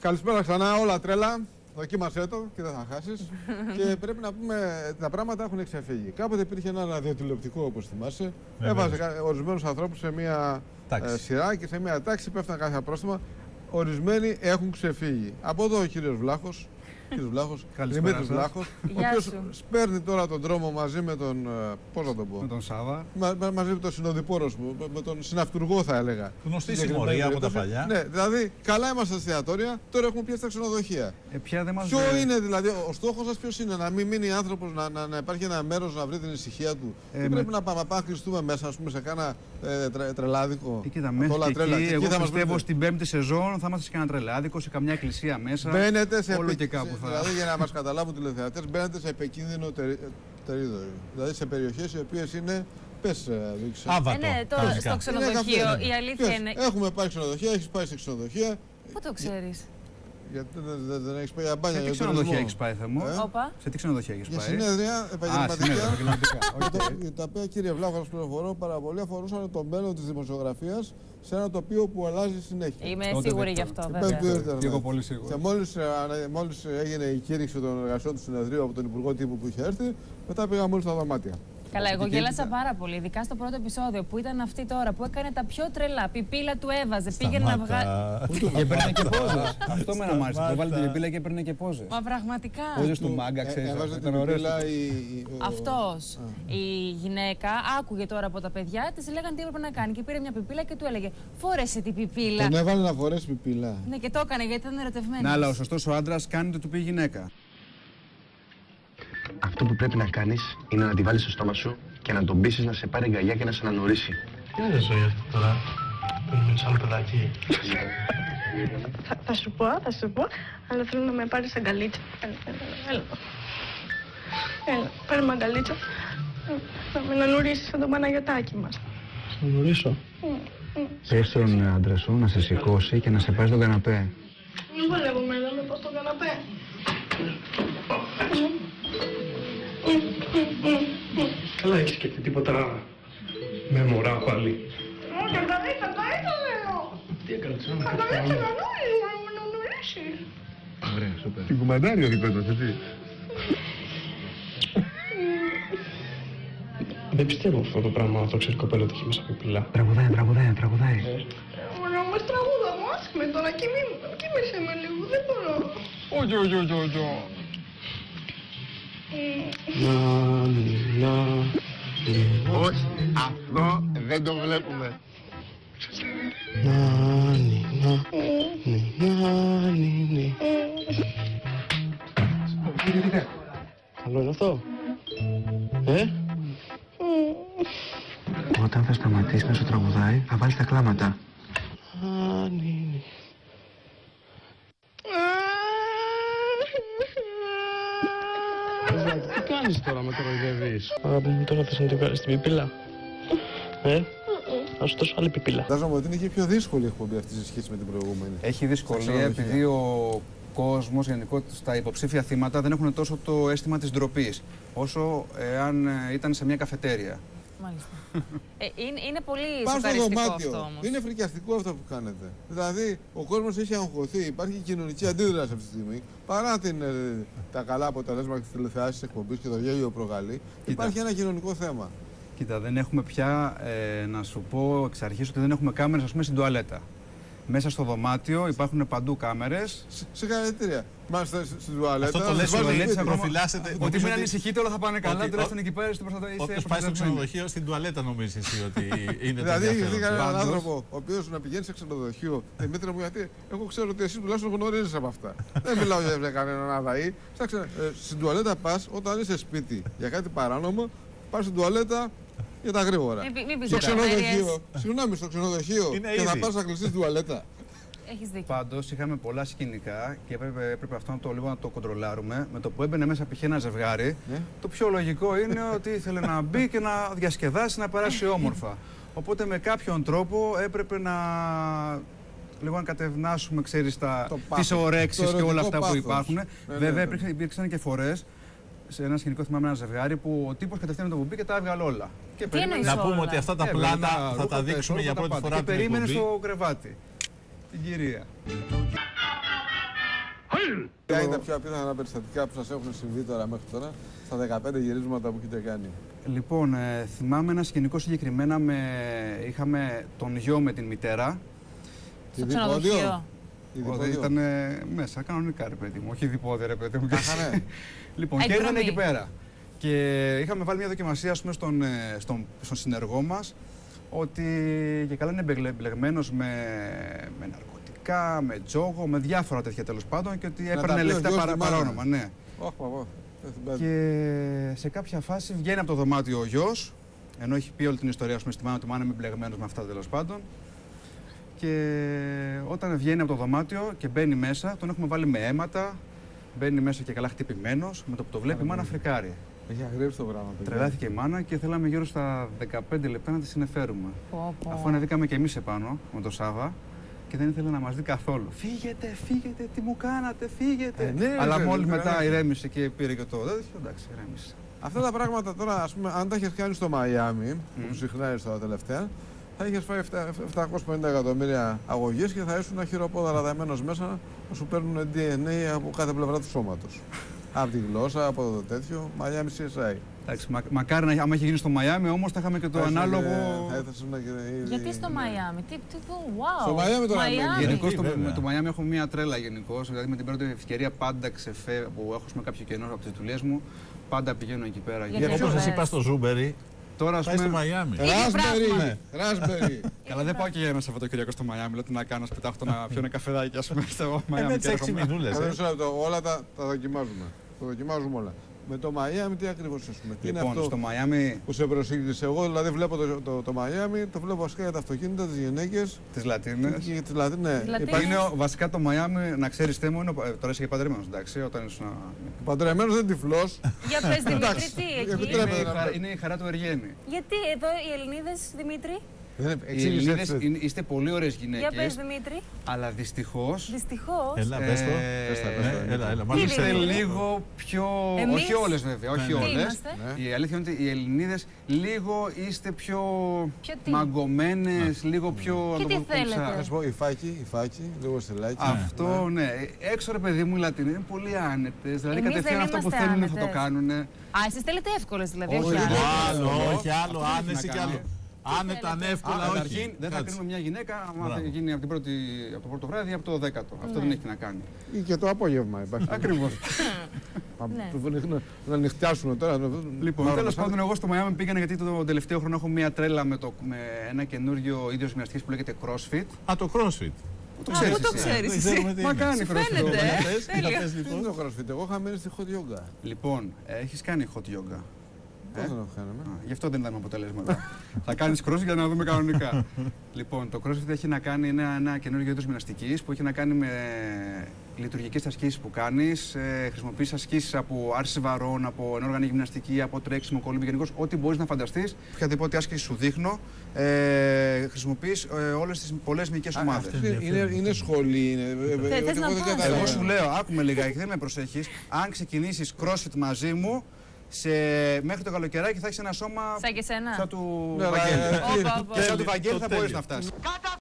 Καλησπέρα ξανά, όλα τρέλα. Δοκίμασέ το και δεν θα χάσεις. Και πρέπει να πούμε, τα πράγματα έχουν εξαφύγει. Κάποτε υπήρχε ένα ραδιοτηλεοπτικό, όπως θυμάσαι. Έβαζε ορισμένους ανθρώπους σε μία σειρά και σε μία τάξη, πέφτανε κάθε πρόστιμα. Ορισμένοι έχουν ξεφύγει. Από εδώ ο κύριος Βλάχος. Δημήτρης Βλάχος, ο οποίος παίρνει τώρα τον δρόμο μαζί με τον. Πώς να τον πω. Με τον Σάβα. Μαζί με τον συνοδοιπόρο μου, με τον συναυτουργό θα έλεγα. Γνωστή συμμορία από τα παλιά. Ναι, δηλαδή καλά είμαστε στα εστιατόρια, τώρα έχουμε πιάσει τα ξενοδοχεία. Ποιο είναι δηλαδή, ο στόχος σας ποιος είναι, να μην μείνει άνθρωπος, να υπάρχει ένα μέρος να βρει την ησυχία του. Δεν πρέπει να πάμε να κλειστούμε μέσα, ας πούμε, σε κάνα τρελάδικο. Κοίτα, μέσα εκεί, εγώ πιστεύω στην 5η σεζόν θα είμαστε σε κάνα τρελάδικο, σε καμιά εκκλησία μέσα. Μπαίνετε σε όλο και κάπου. Δηλαδή, για να μας καταλάβουν οι τηλεθεατές, μπαίνετε σε επικίνδυνο τερίδωρο. Δηλαδή σε περιοχές οι οποίες είναι. Πες, Άβατο. Ναι, στο ξενοδοχείο. Η αλήθεια είναι. Έχουμε πάει ξενοδοχεία, έχεις πάει σε ξενοδοχεία. Πού το ξέρεις? Γιατί δεν έχεις πάει για μπάνια. Σε τι ξενοδοχεία έχεις πάει, Θεμό? Σε τι ξενοδοχεία έχεις πάει? Για συνέδρια επαγγελματικά. Τα οποία, κύριε Βλάχο, σας πληροφορώ πάρα πολύ, αφορούσαν τον μέλλον της δημοσιογραφίας σε ένα τοπίο που αλλάζει συνέχεια. Είμαι σίγουρη γι' αυτό, βέβαια. Και εγώ πολύ σίγουρη. Και μόλις έγινε η κήρυξη των εργασιών του συνεδρίου από τον Υπουργό Τύπου που είχε έρθει, μετά πήγαμε όλοι στα δωμάτια. Καλά, εγώ γέλασα πάρα πολύ, ειδικά στο πρώτο επεισόδιο που ήταν αυτή τώρα που έκανε τα πιο τρελά. Πιπίλα του έβαζε, πήγαινε να βγάλει. Και έπαιρνε και πόζες. Αυτό με ένα μάλιστα. Που βάλει την πιπίλα και έπαιρνε και πόζες. Μα πραγματικά. Πόζες του μάγκα, ξέρεις. Αυτός. Η γυναίκα άκουγε τώρα από τα παιδιά, της λέγανε τι έπρεπε να κάνει. Και πήρε μια πιπίλα και του έλεγε φόρεσε την πιπίλα. Τον έβαλε να φορέσει πιπίλα. Ναι, και το έκανε γιατί ήταν ερωτευμένη. Ναι, αλλά ο σωστός ο άντρας κάνει το του πει η γυναίκα. Αυτό που πρέπει να κάνεις είναι να τη βάλεις στο στόμα σου και να τον πείσεις να σε πάρει αγκαλιά και να σε ανανορίσει. Τι είναι ζωή αυτό τώρα, περιμένεις άλλο παιδάκι. Θα σου πω, αλλά θέλω να με πάρεις αγκαλίτσα. Έλα, πάρε με αγκαλίτσα, να με ανανουρίσεις σαν τον Παναγιωτάκη μας. Θα ανανουρίσω. Πες στον άντρα σου να σε σηκώσει και να σε πάρει στον καναπέ. Δεν βολεύομαι εδώ, με πάω στον καναπέ. Καλά, έχεις και τίποτα με μωρά πάλι. Όχι, αγκαλίτσα λέω. Τι έκανες, αγκαλίτσα να με ανανουρίσεις. Ωραία, σούπερ. Την κουμαντάρει ο δικός μας, έτσι. Δεν πιστεύω αυτό το πράγμα, το ξέρει κοπέλα ότι έχει μέσα πιπίλα. Τραγουδάει. Ωραία, όμως τραγούδα μου, άσε με τώρα, κοίμησε με λίγο, δεν μπορώ. Όχι. Όχι, αυτό δεν το βλέπουμε. Καλό είναι αυτό. Όταν θα σταματήσει να σου τραγουδάει, θα βάλεις τα κλάματα. Τι κάνεις τώρα, με κοροϊδεύεις? Αγάπη μου, τώρα θες να την βγάλεις την πιπίλα? Θα σου δώσω άλλη πιπίλα. Φαντάζομαι ότι είναι και πιο δύσκολη η εκπομπή αυτή σε σχέση με την προηγούμενη. Έχει δυσκολία επειδή ο κόσμος, γενικότερα στα υποψήφια θύματα, δεν έχουν τόσο το αίσθημα της ντροπής, όσο εάν ήταν σε μια καφετέρια. Μάλιστα. Είναι πολύ σοκαριστικό αυτό όμως. Είναι φρικιαστικό αυτό που κάνετε. Δηλαδή, ο κόσμος έχει αγχωθεί, υπάρχει κοινωνική αντίδραση αυτή τη στιγμή. Παρά τα καλά αποτελέσματα της τηλεθεάσης εκπομπής και το γέλιο προκαλεί, υπάρχει ένα κοινωνικό θέμα. Κοίτα, δεν έχουμε πια, να σου πω εξ αρχής, ότι δεν έχουμε κάμερες, ας πούμε, στην τουαλέτα. Μέσα στο δωμάτιο υπάρχουν παντού κάμερες. Συγχαρητήρια. Μάλιστα στην τουαλέτα. Αυτό το λες να προφυλάσσετε. Ότι μην ανησυχείτε, όλα θα πάνε καλά. Τουλάχιστον εκεί πέρα στην προστασία. Όποιος πάει στο ξενοδοχείο, στην τουαλέτα νομίζεις εσύ ότι είναι το δηλαδή, έχει δει έναν άνθρωπο ο οποίος να πηγαίνει σε ξενοδοχείο. Δημήτρη μου, γιατί εγώ ξέρω ότι εσύ τουλάχιστον γνωρίζεις από αυτά. Δεν μιλάω για κανέναν αδαή. Στην τουαλέτα πας όταν είσαι σπίτι για κάτι παράνομο, πας στην τουαλέτα. Για τα γρήγορα. Στο ξενοδοχείο. Συγγνώμη, στο ξενοδοχείο. Και θα πας να κλειστείς την τουαλέτα. Έχεις δίκιο. Πάντως είχαμε πολλά σκηνικά και έπρεπε αυτό να το κοντρολάρουμε. Με το που έμπαινε μέσα π.χ. ένα ζευγάρι, το πιο λογικό είναι ότι ήθελε να μπει και να διασκεδάσει, να περάσει όμορφα. Οπότε με κάποιον τρόπο έπρεπε λίγο να κατευνάσουμε, ξέρεις, τις ορέξεις και όλα αυτά που υπάρχουν. Βέβαια υπήρξαν και φορές. Σε ένα σκηνικό θυμάμαι ένα ζευγάρι που ο τύπος κατευθείαν το μπει και τα έβγαλε όλα. Και να πούμε ότι αυτά τα πλάνα θα τα δείξουμε για πρώτη φορά. Και περίμενε στο κρεβάτι την κυρία. Ποια είναι τα πιο απίθανα περιστατικά που σας έχουν συμβεί τώρα μέχρι τώρα, στα 15 γυρίσματα που έχετε κάνει? Λοιπόν, θυμάμαι ένα σκηνικό συγκεκριμένα είχαμε τον γιο με την μητέρα. Στο ξενοδοχείο. Ήταν μέσα, κανονικά ρε παιδί μου, όχι διπόδια ρε παιδί μου. Ναι. Λοιπόν, και ήρθαν εκεί πέρα. Και είχαμε βάλει μια δοκιμασία, ας πούμε, στον συνεργό μας, ότι και καλά είναι μπλεγμένος με ναρκωτικά, με τζόγο, με διάφορα τέτοια τέλος πάντων και ότι έπαιρνε λεφτά παράνομα. Ναι. Και σε κάποια φάση βγαίνει από το δωμάτιο ο γιος, ενώ έχει πει όλη την ιστορία, στη μάνα του, μάνα είμαι μπλεγμένος με αυτά τέλος πάντων. Και όταν βγαίνει από το δωμάτιο και μπαίνει μέσα, τον έχουμε βάλει με αίματα, μπαίνει μέσα και καλά χτυπημένος, με το που το βλέπει η μάνα φρικάρει. Έχει αγρέψει το πράγμα. Τρελάθηκε η μάνα και θέλαμε γύρω στα 15 λεπτά να τη συνεφέρουμε. Αφού ανεβήκαμε και εμείς επάνω με τον Σάβα και δεν ήθελε να μας δει καθόλου. Φύγετε, φύγετε, τι μου κάνατε, φύγετε. Ναι, αλλά μόλις μετά ηρέμησε και πήρε και το τέτοιο, εντάξει, ηρέμησε. Αυτά τα πράγματα τώρα, ας πούμε, αν τα είχες κάνει στο Μαϊάμι, που συχνά είσαι τώρα τελευταία, θα είχες φάει 750 εκατομμύρια αγωγές και θα ήσουν χειροπόδαρα δεμένος μέσα να σου παίρνουν DNA από κάθε πλευρά του σώματος. Από τη γλώσσα, από το τέτοιο, Μαϊάμι CSI. Εντάξει, μακάρι άμα είχε γίνει στο Μαϊάμι, όμως θα είχαμε και το ανάλογο. Γιατί στο Μαϊάμι, wow. Στο Μαϊάμι τώρα. Γενικώς με το Μαϊάμι έχω μία τρέλα γενικώς. Δηλαδή με την πρώτη ευκαιρία πάντα που έχω με κάποιο κενό από τις δουλειές μου, πάντα πηγαίνω εκεί πέρα. Όπως σας είπα στο Ζούμπερι, τώρα πάει στο Μαϊάμι. Ράσμπερι. Καλά, δεν πάω και για ένα Σαββατοκύριακο στο Μαϊάμι. Λέω τι να κάνω, σπιτάχω να πιω ένα καφεδάκι, ας πούμε, στο Μαϊάμι. Με τις 6 μηνούλες. Όλα τα δοκιμάζουμε. Το δοκιμάζουμε όλα. Με το Μαϊάμι τι ακριβώς έχουμε? Τι είναι αυτό στο Μαϊάμι που σε προσήγησε? Εγώ δηλαδή βλέπω το Μαϊάμι, το βλέπω βασικά για τα αυτοκίνητα, τις γυναίκες, τις Λατίνες. Ναι. Είναι βασικά το Μαϊάμι, να ξέρεις Θέμο, τώρα είσαι και παντρεμένος, εντάξει, όταν ήσουν. Παντρεμένος δεν τυφλός. Για πες Δημήτρη, τι είναι η χαρά του Εργένη. Γιατί εδώ οι Ελληνίδες, Δημήτρη? Οι Ελληνίδες είστε πολύ ωραίες γυναίκες. Για πες Δημήτρη. Αλλά δυστυχώς. Έλα, πες το. Έλα, είστε λίγο πιο. Όχι όλες βέβαια, όχι όλες. Η αλήθεια είναι ότι οι Ελληνίδες λίγο είστε πιο μαγκωμένες, λίγο πιο. Και τι θέλετε? Να σου πω, η φάκη, λίγο στελάκι. Αυτό, ναι. Έξω ρε παιδί μου, οι Λατινοί είναι πολύ άνετες. Δηλαδή κατευθείαν αυτό που θέλουν θα το κάνουν. Α, εσείς θέλετε εύκολες δηλαδή. Όχι άλλο, άνεση κι άλλο. Άνετα, εύκολα, όχι. Δεν θα κρίνουμε μια γυναίκα αν θα γίνει από το πρώτο βράδυ ή από το 10ο. Αυτό δεν έχει να κάνει. Ή και το απόγευμα υπάρχει. Ακριβώς. Να νυχτιάσουν τώρα. Λοιπόν, τέλος πάντων, εγώ στο Μαϊάμι πήγαινα γιατί τον τελευταίο χρόνο έχω μια τρέλα με ένα καινούριο ίδιος γυμναστικής που λέγεται CrossFit. Α, το CrossFit. Πού το ξέρεις? Μα κάνει CrossFit. Τι είναι το CrossFit? Εγώ είχα μείνει στη hot yoga. Λοιπόν, έχεις κάνει hot yoga? Πώς δεν το κάναμε? Γι' αυτό δεν είδαμε αποτελέσματα. Θα κάνεις CrossFit για να δούμε κανονικά. Λοιπόν, το CrossFit έχει να κάνει ένα καινούργιο είδος γυμναστικής που έχει να κάνει με λειτουργικές ασκήσεις που κάνεις. Χρησιμοποιείς ασκήσεις από άρση βαρών, από ενόργανη γυμναστική, από τρέξιμο, κολύμπι, γενικώς ό,τι μπορείς να φανταστείς. Οποιαδήποτε άσκηση σου δείχνω, χρησιμοποιείς όλες τις πολλές μυϊκές ομάδες. Είναι σχολή. Εγώ σου λέω, άκουμε λιγάκι, δεν με προσέχεις. Αν ξεκινήσεις CrossFit μαζί μου, μέχρι το καλοκαιράκι θα έχεις ένα σώμα σαν και σένα. σαν του Βαγγέλη. Και σαν του Βαγγέλη θα μπορείς να φτάσεις.